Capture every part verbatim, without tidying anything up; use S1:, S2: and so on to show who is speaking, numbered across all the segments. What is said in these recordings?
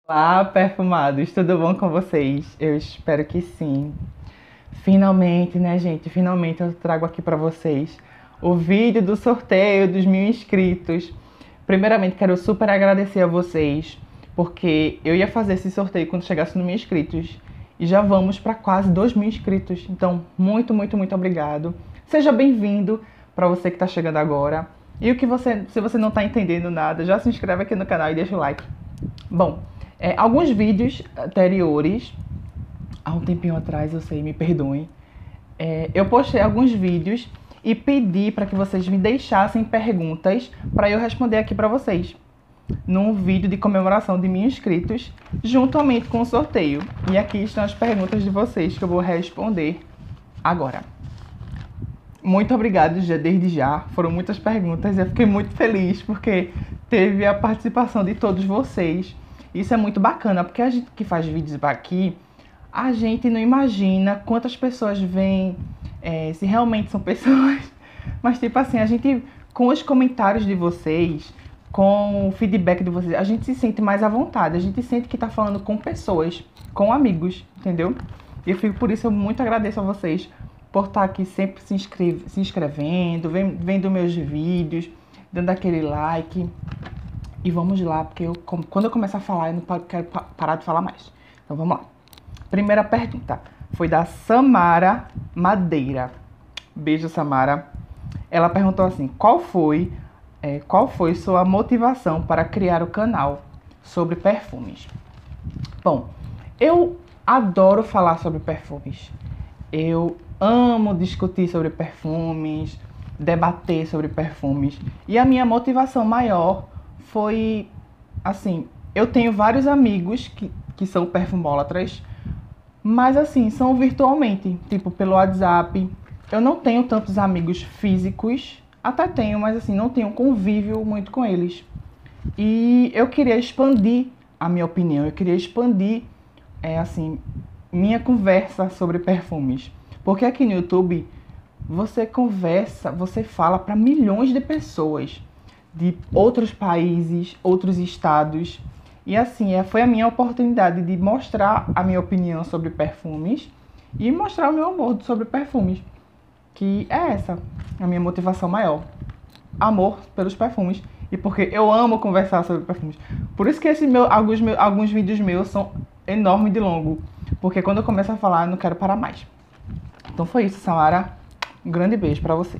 S1: Olá, perfumados, tudo bom com vocês? Eu espero que sim. Finalmente, né, gente? Finalmente eu trago aqui pra vocês o vídeo do sorteio dos mil inscritos. Primeiramente, quero super agradecer a vocês, porque eu ia fazer esse sorteio quando chegasse no mil inscritos e já vamos para quase dois mil inscritos. Então, muito, muito, muito obrigado. Seja bem-vindo para você que está chegando agora. E o que você, se você não está entendendo nada, já se inscreve aqui no canal e deixa o like. Bom, é, alguns vídeos anteriores, há um tempinho atrás, eu sei, me perdoem, é, eu postei alguns vídeos e pedi para que vocês me deixassem perguntas para eu responder aqui para vocês, num vídeo de comemoração de mil inscritos, juntamente com o sorteio. E aqui estão as perguntas de vocês que eu vou responder agora. Muito obrigado já, desde já, foram muitas perguntas, eu fiquei muito feliz porque teve a participação de todos vocês. Isso é muito bacana, porque a gente que faz vídeos aqui, a gente não imagina quantas pessoas vêm, é, se realmente são pessoas, mas tipo assim, a gente, com os comentários de vocês, com o feedback de vocês, a gente se sente mais à vontade, a gente sente que tá falando com pessoas, com amigos, entendeu? E eu fico, por isso eu muito agradeço a vocês por estar aqui sempre se, inscreve, se inscrevendo, vendo meus vídeos, dando aquele like. E vamos lá, porque eu, quando eu começar a falar, eu não quero parar de falar mais. Então vamos lá. Primeira pergunta foi da Samara Madeira. Beijo, Samara. Ela perguntou assim, qual foi, é, qual foi sua motivação para criar o canal sobre perfumes? Bom, eu adoro falar sobre perfumes. Eu amo discutir sobre perfumes, debater sobre perfumes. E a minha motivação maior foi, assim, eu tenho vários amigos que, que são perfumólatras, mas assim, são virtualmente, tipo pelo WhatsApp. Eu não tenho tantos amigos físicos, até tenho, mas assim, não tenho convívio muito com eles. E eu queria expandir a minha opinião, eu queria expandir, é, assim, minha conversa sobre perfumes. Porque aqui no YouTube, você conversa, você fala para milhões de pessoas, de outros países, outros estados. E assim, foi a minha oportunidade de mostrar a minha opinião sobre perfumes e mostrar o meu amor sobre perfumes. Que é essa, a minha motivação maior. Amor pelos perfumes. E porque eu amo conversar sobre perfumes. Por isso que esse meu, alguns, meu, alguns vídeos meus são enormes de longo. Porque quando eu começo a falar, eu não quero parar mais. Então foi isso, Samara. Um grande beijo pra você.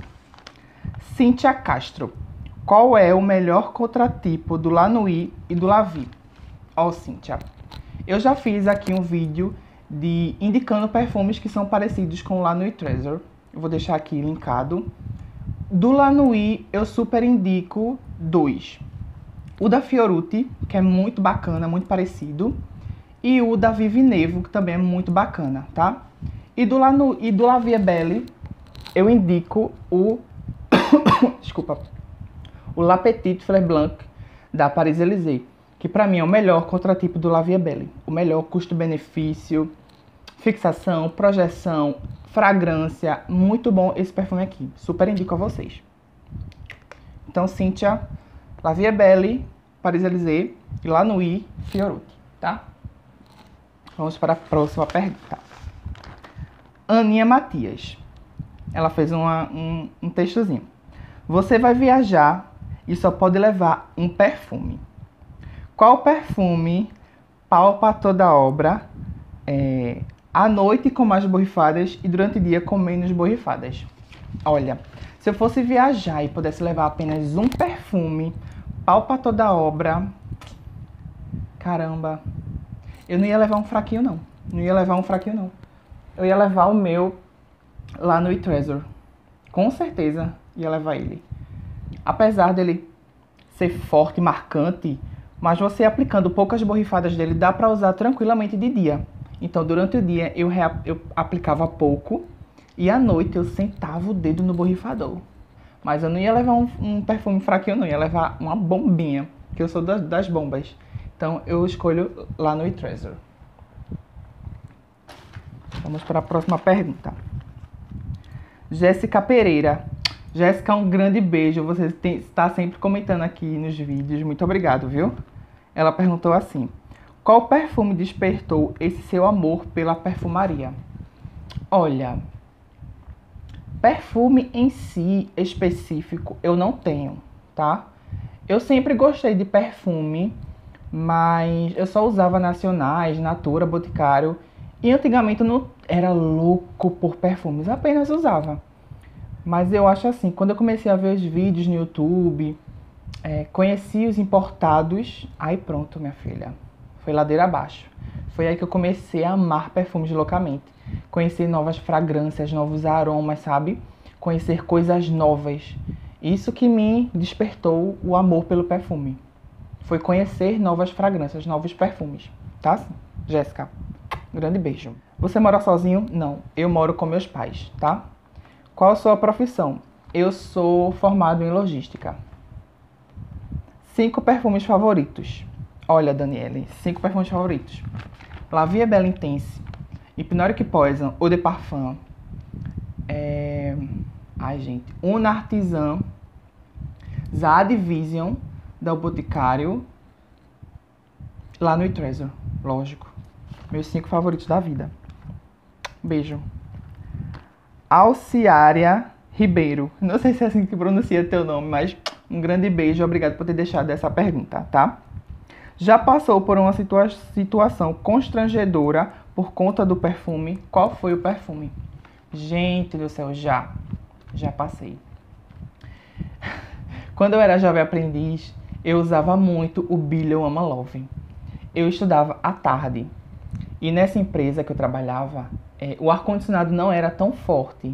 S1: Cíntia Castro. Qual é o melhor contratipo do Lanuit e do Lavi? Ó, Cíntia. Eu já fiz aqui um vídeo de indicando perfumes que são parecidos com o Lanuit Treasure. Eu vou deixar aqui linkado. Do Lanuit, eu super indico dois. O da Fiorutti, que é muito bacana, muito parecido. E o da Vive Nevo, que também é muito bacana, tá? E do, Lanu, e do La Vie Belle, eu indico o... Desculpa. O La Petite Fleur Blanc, da Paris-Élysée. Que pra mim é o melhor contratipo do La Vie Belle. O melhor custo-benefício, fixação, projeção, fragrância. Muito bom esse perfume aqui. Super indico a vocês. Então, Cíntia, La Vie Belle, Paris-Élysée e Lanuit Fiorutti, tá? Vamos para a próxima pergunta. Aninha Matias. Ela fez uma, um, um textozinho. Você vai viajar e só pode levar um perfume. Qual perfume palpa toda a obra é, à noite com mais borrifadas e durante o dia com menos borrifadas? Olha, se eu fosse viajar e pudesse levar apenas um perfume palpa toda a obra, caramba, eu não ia levar um fraquinho não. Não ia levar um fraquinho não. Eu ia levar o meu lá no Treasure. Com certeza ia levar ele. Apesar dele ser forte e marcante, mas você aplicando poucas borrifadas dele, dá pra usar tranquilamente de dia. Então, durante o dia, eu, eu aplicava pouco e à noite eu sentava o dedo no borrifador. Mas eu não ia levar um, um perfume fraquinho, não. Ia levar uma bombinha, que eu sou das, das bombas. Então, eu escolho lá no Treasure. Vamos para a próxima pergunta. Jéssica Pereira. Jéssica, um grande beijo. Você tem, está sempre comentando aqui nos vídeos. Muito obrigado, viu? Ela perguntou assim. Qual perfume despertou esse seu amor pela perfumaria? Olha, perfume em si específico eu não tenho, tá? Eu sempre gostei de perfume, mas eu só usava nacionais, Natura, Boticário. E antigamente eu não era louco por perfumes, apenas usava. Mas eu acho assim, quando eu comecei a ver os vídeos no YouTube, é, conheci os importados, aí pronto, minha filha. Foi ladeira abaixo. Foi aí que eu comecei a amar perfumes loucamente. Conhecer novas fragrâncias, novos aromas, sabe? Conhecer coisas novas. Isso que me despertou o amor pelo perfume. Foi conhecer novas fragrâncias, novos perfumes. Tá? Jéssica, grande beijo. Você mora sozinho? Não. Eu moro com meus pais, tá? Qual a sua profissão? Eu sou formado em logística. Cinco perfumes favoritos. Olha, Daniele, cinco perfumes favoritos. La Vie est Belle Intense, Hypnotic Poison, Eau de Parfum. É... Ai, gente. Una Artisan, Zad Vision, da Boticário, La Nuit Trésor, lógico. Meus cinco favoritos da vida. Beijo. Alciária Ribeiro. Não sei se é assim que pronuncia teu nome, mas um grande beijo. Obrigado por ter deixado essa pergunta, tá? Já passou por uma situa situação constrangedora por conta do perfume? Qual foi o perfume? Gente do céu, já. Já passei. Quando eu era jovem aprendiz, eu usava muito o Billion Ama Love. Eu estudava à tarde. E nessa empresa que eu trabalhava, é, o ar-condicionado não era tão forte.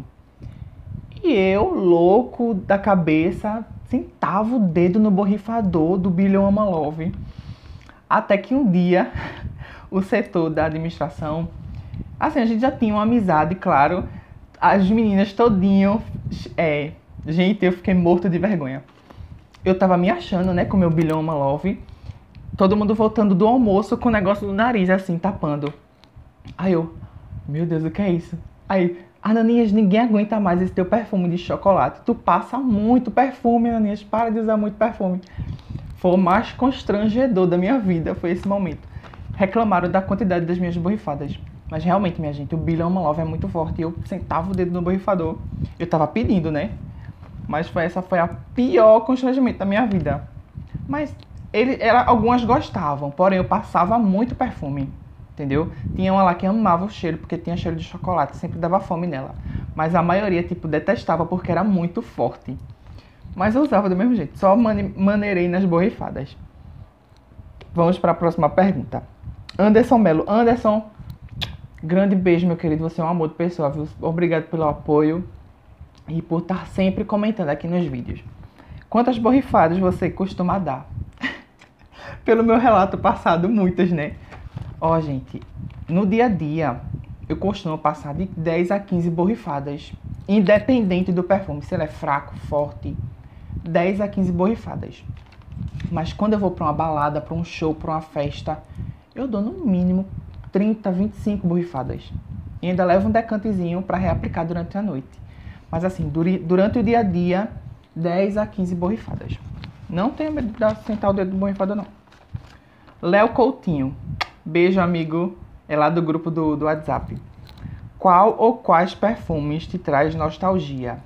S1: E eu, louco da cabeça, sentava o dedo no borrifador do Billion Ama Love. Até que um dia, o setor da administração, assim, a gente já tinha uma amizade, claro, as meninas todinho, é, gente, eu fiquei morto de vergonha. Eu tava me achando, né, com o meu Billion Ama Love, todo mundo voltando do almoço com o negócio do nariz, assim, tapando. Aí eu, meu Deus, o que é isso? Aí, Ananias, ninguém aguenta mais esse teu perfume de chocolate. Tu passa muito perfume, Ananias, para de usar muito perfume. Foi o mais constrangedor da minha vida, foi esse momento. Reclamaram da quantidade das minhas borrifadas. Mas realmente, minha gente, o Billion Ama Love é muito forte. Eu sentava o dedo no borrifador. Eu tava pedindo, né? Mas foi, essa foi a pior constrangimento da minha vida. Mas ele, ela, algumas gostavam, porém eu passava muito perfume. Entendeu? Tinha uma lá que amava o cheiro, porque tinha cheiro de chocolate. Sempre dava fome nela. Mas a maioria, tipo, detestava porque era muito forte. Mas eu usava do mesmo jeito, só mane maneirei nas borrifadas. Vamos para a próxima pergunta. Anderson Melo. Anderson, grande beijo, meu querido. Você é um amor de pessoa, viu? Obrigado pelo apoio e por estar sempre comentando aqui nos vídeos. Quantas borrifadas você costuma dar? Pelo meu relato passado, muitas, né? Ó, gente, no dia a dia, eu costumo passar de dez a quinze borrifadas, independente do perfume, se ele é fraco, forte, dez a quinze borrifadas. Mas quando eu vou para uma balada, para um show, para uma festa, eu dou no mínimo trinta, vinte e cinco borrifadas. E ainda levo um decantezinho para reaplicar durante a noite. Mas assim, durante o dia a dia, dez a quinze borrifadas. Não tenho medo de sentar o dedo no borrifador, não. Léo Coutinho. Beijo, amigo. É lá do grupo do, do WhatsApp. Qual ou quais perfumes te traz nostalgia?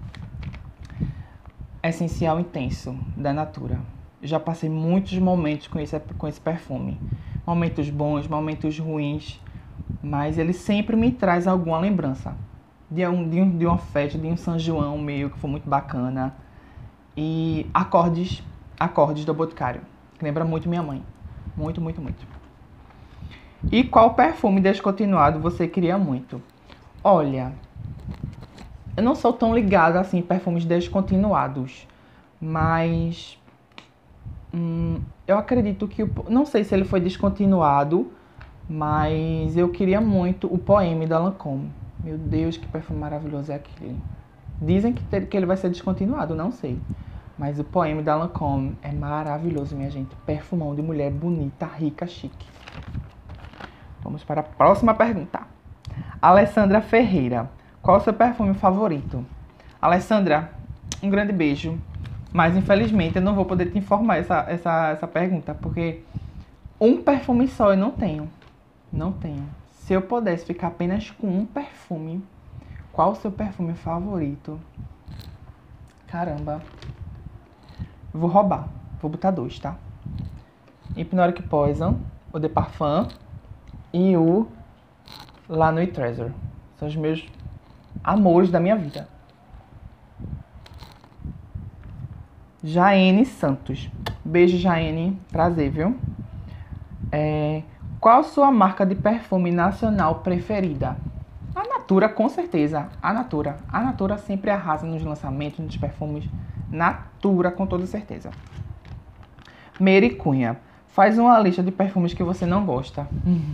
S1: Essencial Intenso, da Natura. Já passei muitos momentos com esse, com esse perfume. Momentos bons, momentos ruins. Mas ele sempre me traz alguma lembrança. De, um, de, um, de uma festa, de um São João meu, que foi muito bacana. E acordes, acordes do Boticário. Que lembra muito minha mãe. Muito, muito, muito. E qual perfume descontinuado você queria muito? Olha, eu não sou tão ligada assim em perfumes descontinuados, mas hum, eu acredito que, o, não sei se ele foi descontinuado, mas eu queria muito o Poème da Lancôme. Meu Deus, que perfume maravilhoso é aquele. Dizem que, ter, que ele vai ser descontinuado, não sei. Mas o Poème da Lancôme é maravilhoso, minha gente. Perfumão de mulher bonita, rica, chique. Vamos para a próxima pergunta. Alessandra Ferreira. Qual é o seu perfume favorito? Alessandra, um grande beijo. Mas, infelizmente, eu não vou poder te informar essa, essa, essa pergunta, porque Um perfume só eu não tenho. Não tenho. Se eu pudesse ficar apenas com um perfume, qual o seu perfume favorito? Caramba. Vou roubar. Vou botar dois, tá? Hypnotic Poison, o de Parfum e o La Nuit Treasure. São os meus amores da minha vida. Jaene Santos. Beijo, Jaene. Prazer, viu? É... Qual a sua marca de perfume nacional preferida? A Natura, com certeza. A Natura. A Natura sempre arrasa nos lançamentos, nos perfumes. Natura, com toda certeza. Mary Cunha. Faz uma lista de perfumes que você não gosta.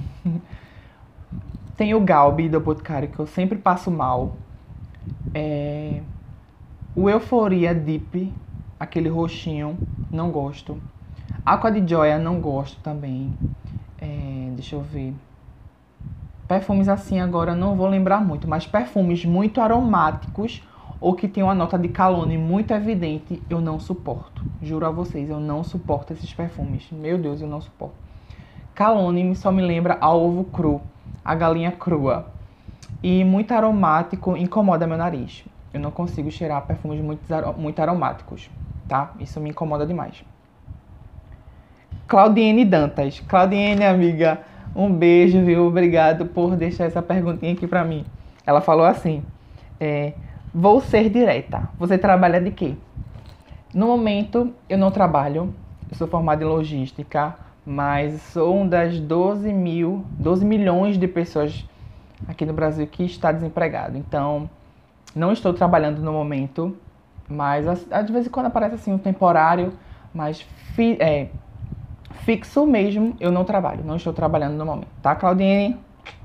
S1: Tem o Galbi do Boticário, que eu sempre passo mal. É... O Euphoria Deep, aquele roxinho, não gosto. Aqua de Joia, não gosto também. É... Deixa eu ver. Perfumes assim agora não vou lembrar muito, mas perfumes muito aromáticos ou que tem uma nota de cologne muito evidente, eu não suporto. Juro a vocês, eu não suporto esses perfumes. Meu Deus, eu não suporto. Cologne só me lembra a ovo cru, a galinha crua. E muito aromático incomoda meu nariz. Eu não consigo cheirar perfumes muito, muito aromáticos, tá? Isso me incomoda demais. Claudiene Dantas. Claudiene, amiga, um beijo, viu? Obrigado por deixar essa perguntinha aqui pra mim. Ela falou assim, é, vou ser direta. Você trabalha de quê? No momento, eu não trabalho. Eu sou formada em logística, mas sou uma das doze mil, doze milhões de pessoas aqui no Brasil que está desempregado. Então, não estou trabalhando no momento, mas de vez em quando aparece assim um temporário, mas fi, é, fixo mesmo, eu não trabalho. Não estou trabalhando no momento, tá, Claudine?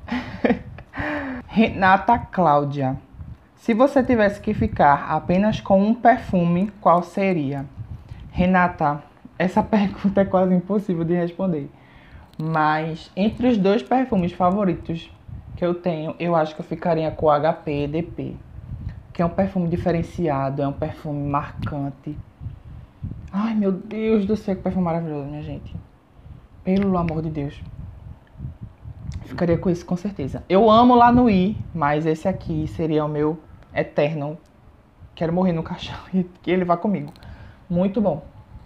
S1: Renata Cláudia. Se você tivesse que ficar apenas com um perfume, qual seria? Renata, essa pergunta é quase impossível de responder. Mas entre os dois perfumes favoritos que eu tenho, eu acho que eu ficaria com o H P D P. Que é um perfume diferenciado, é um perfume marcante. Ai, meu Deus do céu, que perfume maravilhoso, minha gente. Pelo amor de Deus. Ficaria com isso, com certeza. Eu amo La Nuit, mas esse aqui seria o meu eterno. Quero morrer no caixão e que ele vá comigo. Muito bom.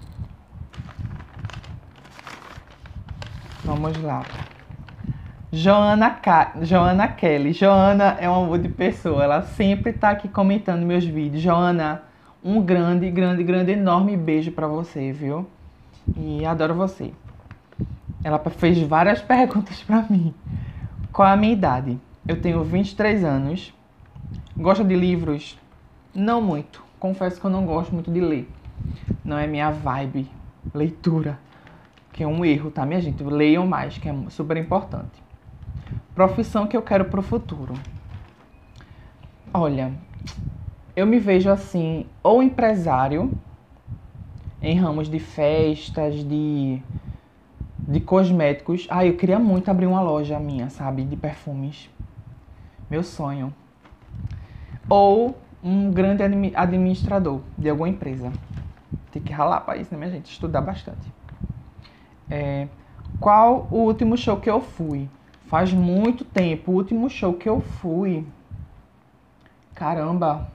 S1: Vamos lá. Joana, Ka... Joana Kelly. Joana é um amor de pessoa. Ela sempre tá aqui comentando meus vídeos. Joana, um grande, grande, grande, enorme beijo pra você, viu? E adoro você. Ela fez várias perguntas pra mim. Qual é a minha idade? Eu tenho vinte e três anos. Gosto de livros? Não muito. Confesso que eu não gosto muito de ler. Não é minha vibe. Leitura. Que é um erro, tá, minha gente? Leiam mais, que é super importante. Profissão que eu quero pro futuro. Olha, eu me vejo assim, ou empresário, em ramos de festas, de, de cosméticos. Ah, eu queria muito abrir uma loja minha, sabe, de perfumes. Meu sonho. Ou um grande administrador de alguma empresa. Tem que ralar pra isso, né, minha gente? Estudar bastante. É, qual o último show que eu fui? Faz muito tempo. O último show que eu fui... Caramba.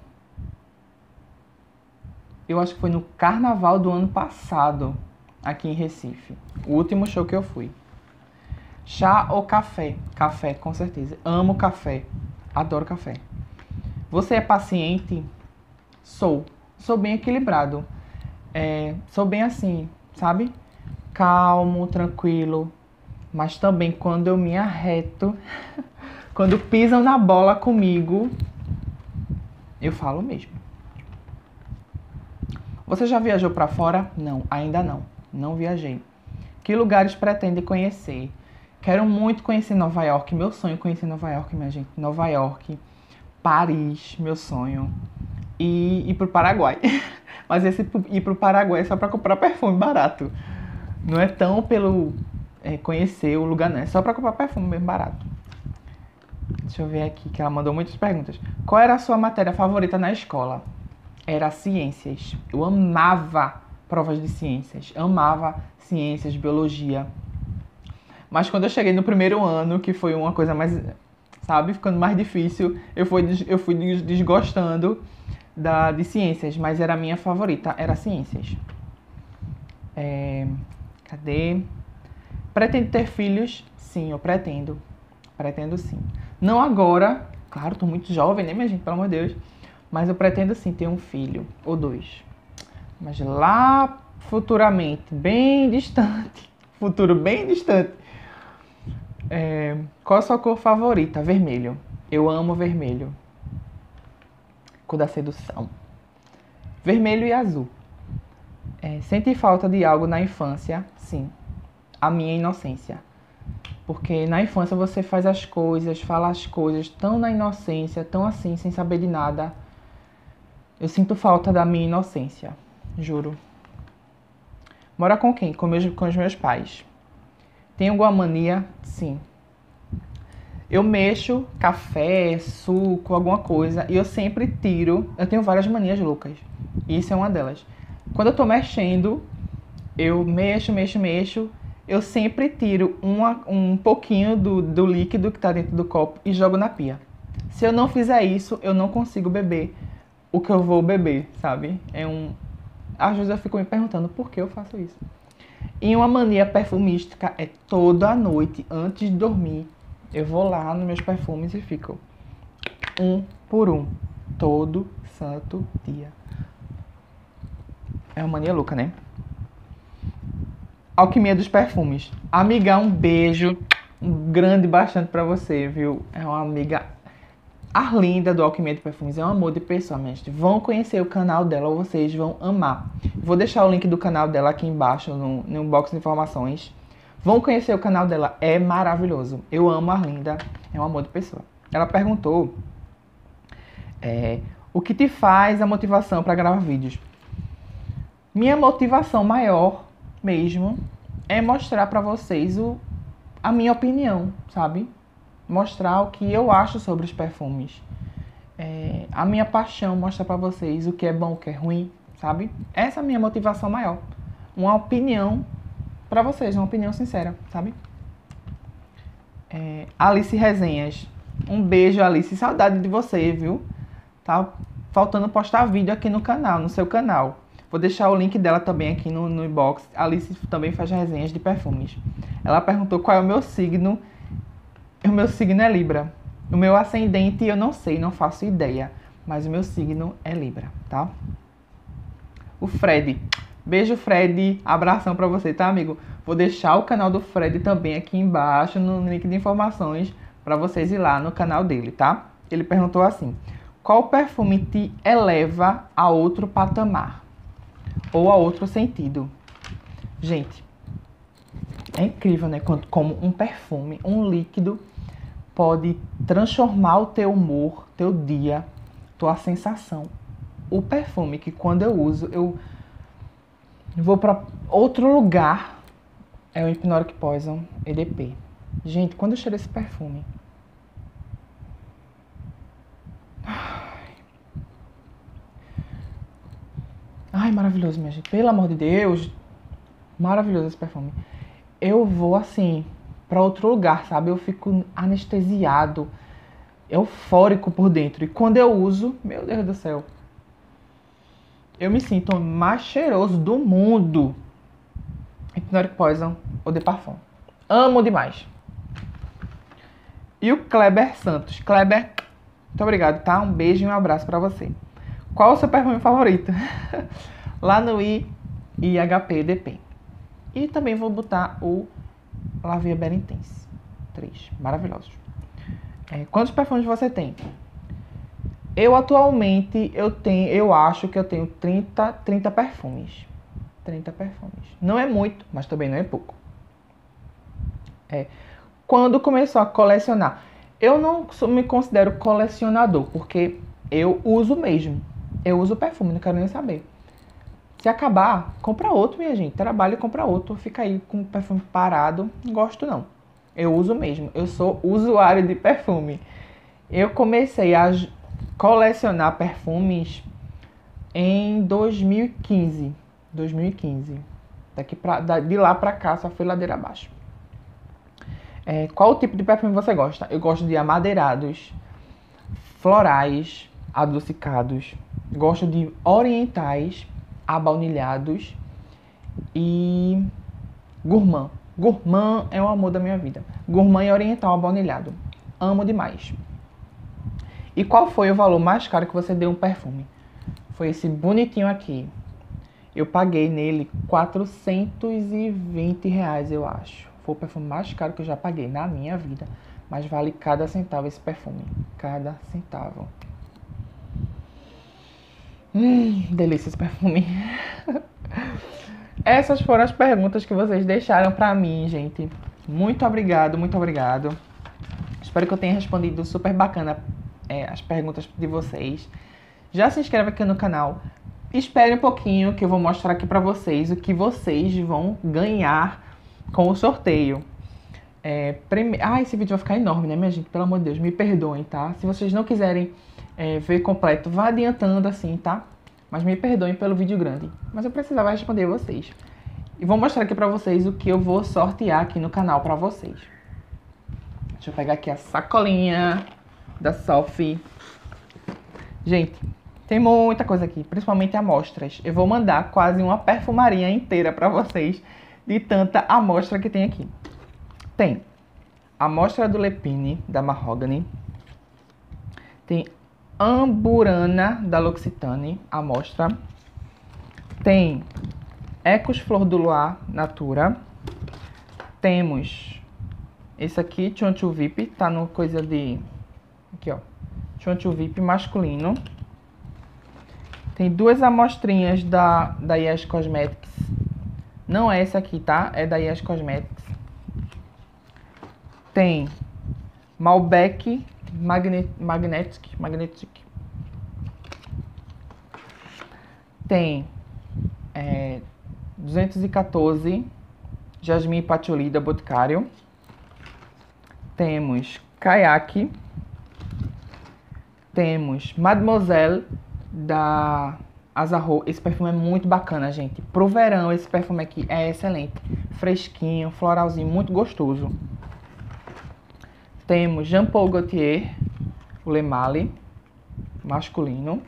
S1: Eu acho que foi no carnaval do ano passado, aqui em Recife. O último show que eu fui. Chá ou café? Café, com certeza. Amo café. Adoro café. Você é paciente? Sou. Sou bem equilibrado. É, sou bem assim, sabe? Calmo, tranquilo. Mas também quando eu me arreto, quando pisam na bola comigo, eu falo mesmo. Você já viajou para fora? Não, ainda não. Não viajei. Que lugares pretende conhecer? Quero muito conhecer Nova York. Meu sonho é conhecer Nova York, minha gente. Nova York, Paris, meu sonho. E ir pro Paraguai. Mas esse ir pro Paraguai é só para comprar perfume barato. Não é tão pelo... É, conhecer o lugar, não. É só pra comprar perfume bem barato. Deixa eu ver aqui, que ela mandou muitas perguntas. Qual era a sua matéria favorita na escola? Era ciências. Eu amava provas de ciências. Amava ciências, biologia. Mas quando eu cheguei no primeiro ano, que foi uma coisa mais, sabe, ficando mais difícil, eu fui, des- eu fui des- desgostando da, de ciências, mas era a minha favorita, era ciências. É, cadê? Pretendo ter filhos? Sim, eu pretendo. Pretendo sim. Não agora, claro, tô muito jovem, né, minha gente, pelo amor de Deus. Mas eu pretendo sim ter um filho, ou dois. Mas lá futuramente, bem distante, futuro bem distante. É, qual a sua cor favorita? Vermelho. Eu amo vermelho. Cor da sedução. Vermelho e azul. É, sente falta de algo na infância? Sim. A minha inocência. Porque na infância você faz as coisas, fala as coisas tão na inocência, tão assim, sem saber de nada. Eu sinto falta da minha inocência. Juro. Mora com quem? Com, meus, com os meus pais. Tem alguma mania? Sim. Eu mexo café, suco, alguma coisa, e eu sempre tiro. Eu tenho várias manias loucas. E isso é uma delas. Quando eu tô mexendo, eu mexo, mexo, mexo. Eu sempre tiro uma, um pouquinho do, do líquido que tá dentro do copo e jogo na pia. Se eu não fizer isso, eu não consigo beber o que eu vou beber, sabe? É um. Às vezes eu fico me perguntando por que eu faço isso. E uma mania perfumística é toda noite, antes de dormir, eu vou lá nos meus perfumes e fico um por um, todo santo dia. É uma mania louca, né? Alquimia dos perfumes. Amiga, um beijo, um grande bastante pra você, viu? É uma amiga Arlinda do Alquimia de Perfumes, é um amor de pessoa, minha gente. Vão conhecer o canal dela, vocês vão amar. Vou deixar o link do canal dela aqui embaixo, no, no box de informações. Vão conhecer o canal dela, é maravilhoso. Eu amo a Arlinda, é um amor de pessoa. Ela perguntou é, o que te faz a motivação para gravar vídeos. Minha motivação maior mesmo é mostrar para vocês o, a minha opinião, sabe? Mostrar o que eu acho sobre os perfumes. É, a minha paixão, mostrar pra vocês o que é bom, o que é ruim, sabe? Essa é a minha motivação maior. Uma opinião pra vocês, uma opinião sincera, sabe? É, Alice Resenhas. Um beijo, Alice. Saudade de você, viu? Tá faltando postar vídeo aqui no canal, no seu canal. Vou deixar o link dela também aqui no, no inbox. A Alice também faz resenhas de perfumes. Ela perguntou qual é o meu signo. O meu signo é Libra. O meu ascendente eu não sei, não faço ideia. Mas o meu signo é Libra, tá? O Fred. Beijo, Fred. Abração pra você, tá, amigo? Vou deixar o canal do Fred também aqui embaixo, no link de informações, pra vocês ir lá no canal dele, tá? Ele perguntou assim: qual perfume te eleva a outro patamar? Ou a outro sentido? Gente, é incrível, né? Como um perfume, um líquido, pode transformar o teu humor, teu dia, tua sensação. O perfume que quando eu uso, eu vou para outro lugar, é o Hypnotic Poison E D P. Gente, quando eu cheiro esse perfume... Ai, maravilhoso, minha gente. Pelo amor de Deus, maravilhoso esse perfume. Eu vou, assim, para outro lugar, sabe? Eu fico anestesiado, eufórico por dentro. E quando eu uso, meu Deus do céu, eu me sinto o mais cheiroso do mundo. Hypnotic Poison ou de Parfum. Amo demais. E o Kleber Santos. Kleber, muito obrigado, tá? Um beijo e um abraço pra você. Qual o seu perfume favorito? Lá no I e H P E D P. E também vou botar o La Vie Belle Intense. Três. Maravilhosos. É, quantos perfumes você tem? Eu atualmente, eu tenho, eu acho que eu tenho trinta, trinta perfumes. trinta perfumes. Não é muito, mas também não é pouco. É. Quando começou a colecionar, eu não me considero colecionador, porque eu uso mesmo. Eu uso perfume, não quero nem saber. Se acabar, compra outro, minha gente. Trabalha e compra outro. Fica aí com o perfume parado. Não gosto, não. Eu uso mesmo. Eu sou usuário de perfume. Eu comecei a colecionar perfumes em dois mil e quinze. dois mil e quinze. Daqui pra, de lá pra cá só foi ladeira abaixo. É, qual tipo de perfume você gosta? Eu gosto de amadeirados, florais, adocicados. Gosto de orientais, abaunilhados e gourmand. Gourmand é o amor da minha vida. Gourmand e oriental abaunilhado. Amo demais. E qual foi o valor mais caro que você deu um perfume? Foi esse bonitinho aqui. Eu paguei nele quatrocentos e vinte reais, eu acho. Foi o perfume mais caro que eu já paguei na minha vida. Mas vale cada centavo esse perfume. Cada centavo. Hum, delícia esse perfume. Essas foram as perguntas que vocês deixaram pra mim, gente. Muito obrigado, muito obrigado. Espero que eu tenha respondido super bacana é, as perguntas de vocês. Já se inscreve aqui no canal. Espere um pouquinho que eu vou mostrar aqui pra vocês o que vocês vão ganhar com o sorteio. É, prime... Ah, esse vídeo vai ficar enorme, né, minha gente? Pelo amor de Deus, me perdoem, tá? Se vocês não quiserem é, ver completo, vá adiantando assim, tá? Mas me perdoem pelo vídeo grande. Mas eu precisava responder vocês. E vou mostrar aqui pra vocês o que eu vou sortear aqui no canal pra vocês. Deixa eu pegar aqui a sacolinha da Sophie. Gente, tem muita coisa aqui, principalmente amostras. Eu vou mandar quase uma perfumaria inteira pra vocês de tanta amostra que tem aqui. Tem a amostra do Lepine, da Mahogany. Tem Amburana, da L'Occitane, amostra. Tem Ecos Flor do Luar, Natura. Temos esse aqui, Chonchu V I P, tá no coisa de... Aqui, ó. Chonchu V I P masculino. Tem duas amostrinhas da, da Yes Cosmetics. Não é essa aqui, tá? É da Yes Cosmetics. Tem Malbec Magnet, Magnetic, Magnetic. Tem é, duzentos e quatorze Jasmine Patchouli da Boticário. Temos Kayak. Temos Mademoiselle da Azarro. Esse perfume é muito bacana, gente. Pro verão, esse perfume aqui é excelente. Fresquinho, floralzinho, muito gostoso. Temos Jean Paul Gaultier, o Le Male, masculino.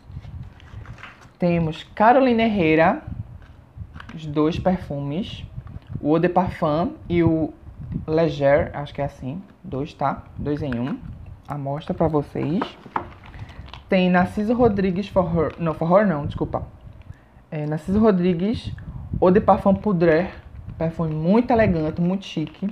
S1: Temos Carolina Herrera, os dois perfumes. O Eau de Parfum e o Leger, acho que é assim. Dois, tá? Dois em um. Amostra pra vocês. Tem Narciso Rodrigues For Her. Não, For Her não, desculpa. É, Narciso Rodrigues, Eau de Parfum Poudre. Perfume muito elegante, muito chique.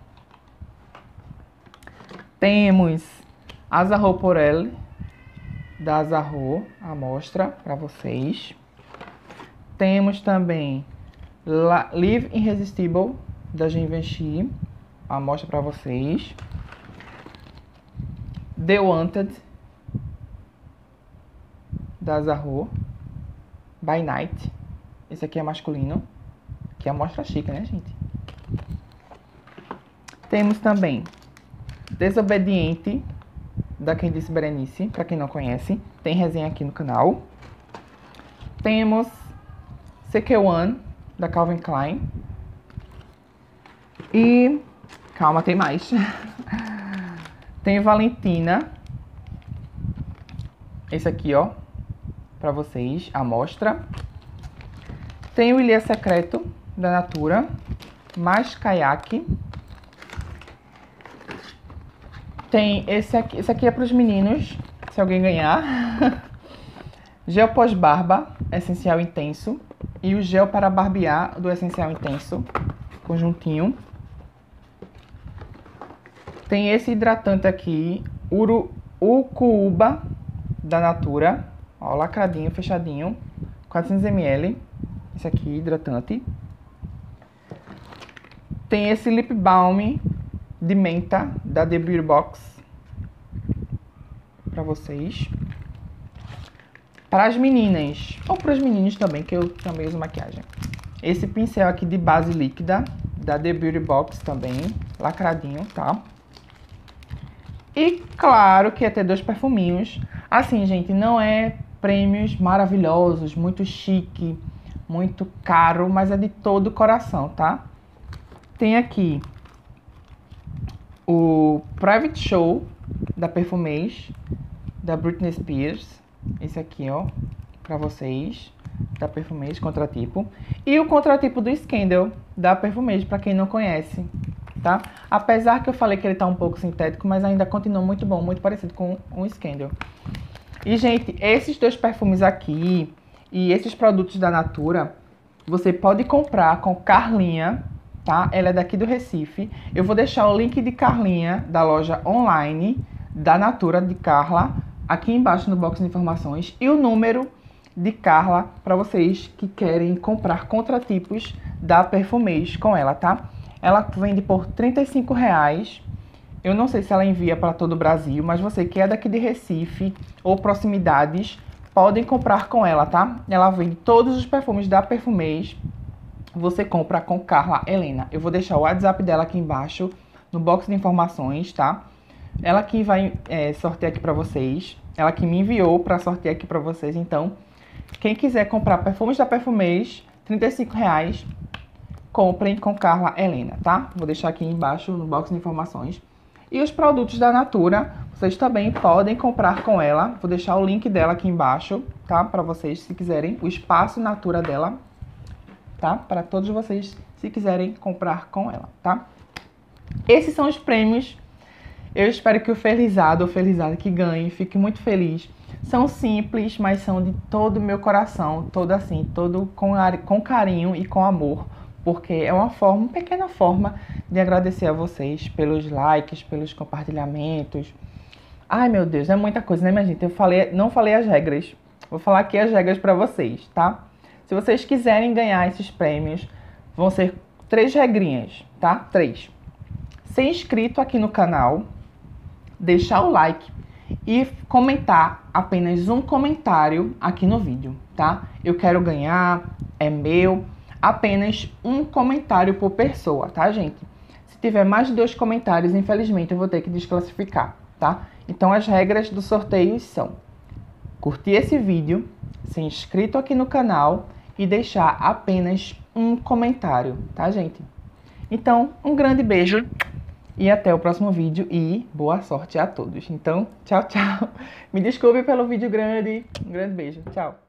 S1: Temos Azarro Pour Elle, da Azarro, amostra pra vocês. Temos também La Live Irresistible, da Givenchy, amostra pra vocês. The Wanted, da Azarro, By Night. Esse aqui é masculino, que é amostra chique, né, gente? Temos também Desobediente, da Quem Disse Berenice, pra quem não conhece. Tem resenha aqui no canal. Temos C K um, da Calvin Klein. E... calma, tem mais. Tem Valentina. Esse aqui, ó, pra vocês, amostra. Tem o Ilha Secreto, da Natura. Mais Kayak. Tem esse aqui, esse aqui é para os meninos, se alguém ganhar. Gel pós-barba, essencial intenso. E o gel para barbear do essencial intenso, conjuntinho. Tem esse hidratante aqui, Uru, Ucuuba, da Natura. Ó, lacradinho, fechadinho, quatrocentos mililitros. Esse aqui, hidratante. Tem esse lip balm de menta, da The Beauty Box, pra vocês. Para as meninas, ou para os meninos também, que eu também uso maquiagem. Esse pincel aqui de base líquida, da The Beauty Box também, lacradinho, tá? E claro que ia ter dois perfuminhos. Assim, gente, não é prêmios maravilhosos, muito chique, muito caro, mas é de todo o coração, tá? Tem aqui o Private Show da Perfumês, da Britney Spears. Esse aqui, ó, pra vocês, da Perfumês, contratipo. E o contratipo do Scandal, da Perfumês, pra quem não conhece, tá? Apesar que eu falei que ele tá um pouco sintético, mas ainda continua muito bom, muito parecido com o Scandal. E, gente, esses dois perfumes aqui e esses produtos da Natura, você pode comprar com Carlinha, tá? Ela é daqui do Recife. Eu vou deixar o link de Carlinha, da loja online da Natura, de Carla, aqui embaixo no box de informações. E o número de Carla para vocês que querem comprar contratipos da Perfumês com ela, tá? Ela vende por trinta e cinco reais. Eu não sei se ela envia para todo o Brasil, mas você que é daqui de Recife ou proximidades, podem comprar com ela, tá? Ela vende todos os perfumes da Perfumês. Você compra com Carla Helena. Eu vou deixar o WhatsApp dela aqui embaixo, no box de informações, tá? Ela que vai é, sortear aqui para vocês. Ela que me enviou para sortear aqui para vocês. Então, quem quiser comprar perfumes da Perfumês, trinta e cinco reais, comprem com Carla Helena, tá? Vou deixar aqui embaixo no box de informações. E os produtos da Natura, vocês também podem comprar com ela. Vou deixar o link dela aqui embaixo, tá? Para vocês, se quiserem, o espaço Natura dela, tá? Para todos vocês, se quiserem comprar com ela, tá? Esses são os prêmios. Eu espero que o felizado ou felizada que ganhe fique muito feliz. São simples, mas são de todo o meu coração, todo assim, todo com, com carinho e com amor. Porque é uma forma, uma pequena forma de agradecer a vocês pelos likes, pelos compartilhamentos. Ai, meu Deus, é muita coisa, né, minha gente? Eu falei, não falei as regras. Vou falar aqui as regras para vocês, tá? Se vocês quiserem ganhar esses prêmios, vão ser três regrinhas, tá? Três. Ser inscrito aqui no canal, deixar o like e comentar apenas um comentário aqui no vídeo, tá? Eu quero ganhar, é meu... Apenas um comentário por pessoa, tá, gente? Se tiver mais de dois comentários, infelizmente, eu vou ter que desclassificar, tá? Então, as regras do sorteio são curtir esse vídeo, ser inscrito aqui no canal e deixar apenas um comentário, tá, gente? Então, um grande beijo e até o próximo vídeo e boa sorte a todos. Então, tchau, tchau. Me desculpe pelo vídeo grande. Um grande beijo. Tchau.